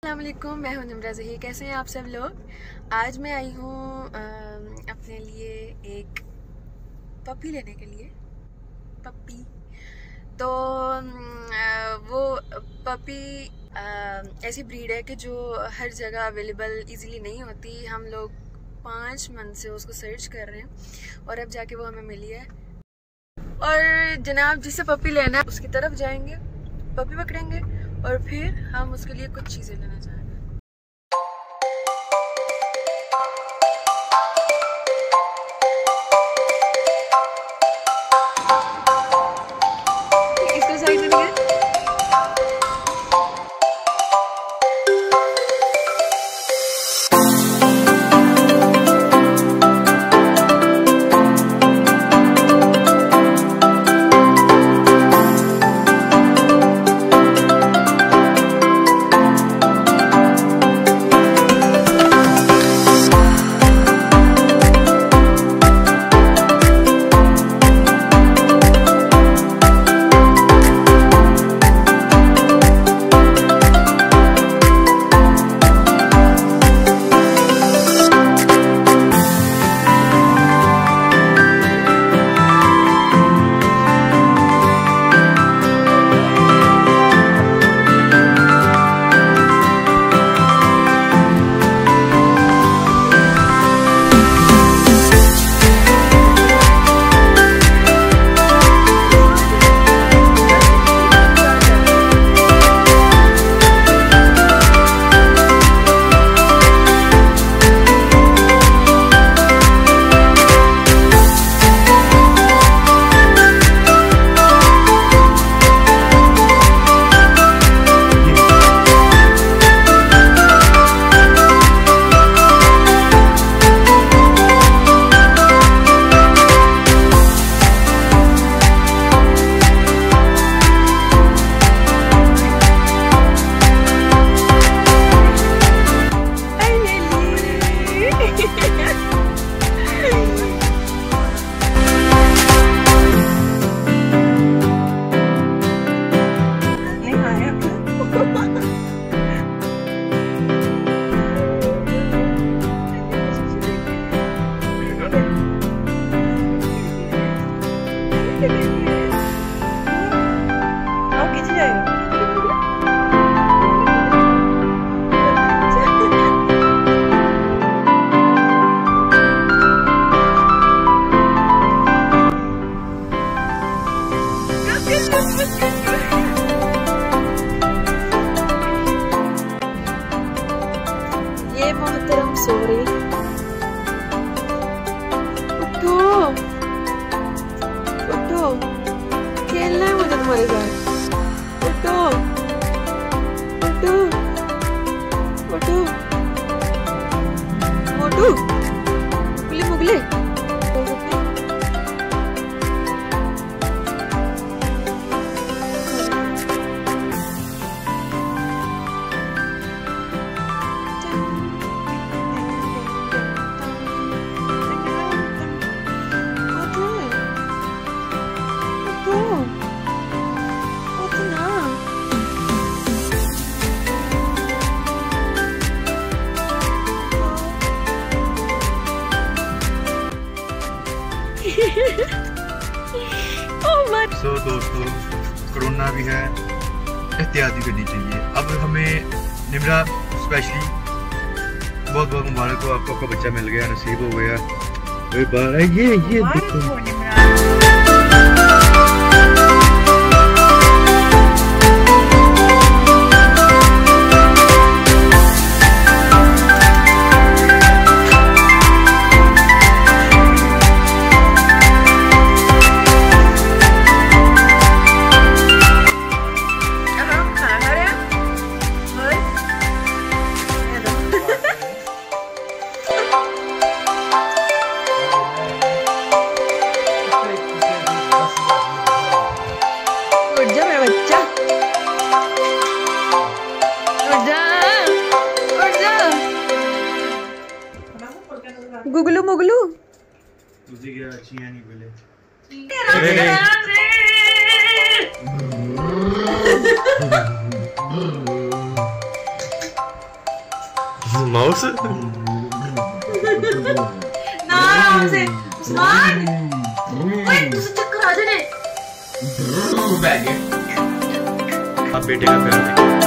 अस्सलामुअलैकुम, मैं हूं निम्रा। कैसे हैं आप सब लोग। आज मैं आई हूं अपने लिए एक पपी लेने के लिए। पपी तो वो पपी ऐसी ब्रीड है कि जो हर जगह अवेलेबल इजीली नहीं होती। हम लोग 5 मंथ से उसको सर्च कर रहे हैं और अब जाके वो हमें मिली है। और जनाब जिसे पपी लेना है उसकी तरफ जाएंगे, पपी पकड़ेंगे और फिर हम उसके लिए कुछ चीज़ें लेना चाहेंगे। इसको साइड में दिखाएं। ये मोहतरम सो रही। उठो उठो, खेलना है मुझे तुम्हारे साथ। उठो उठो उठो मोटू, मुगले मुगले। तो दोस्तों, कोरोना भी है, एहतियात भी करनी चाहिए। अब हमें निम्रा स्पेशली बहुत बहुत मुबारक हो, आपका बच्चा मिल गया, नसीब हो गया। ये देखो गुगलू मुगलू तुझे क्या अच्छी है नहीं बोले। बॉक्स ना आराम से उस्मान, ओए तुझे चक्कर आ जाने। अब बेटे का प्यार देखो।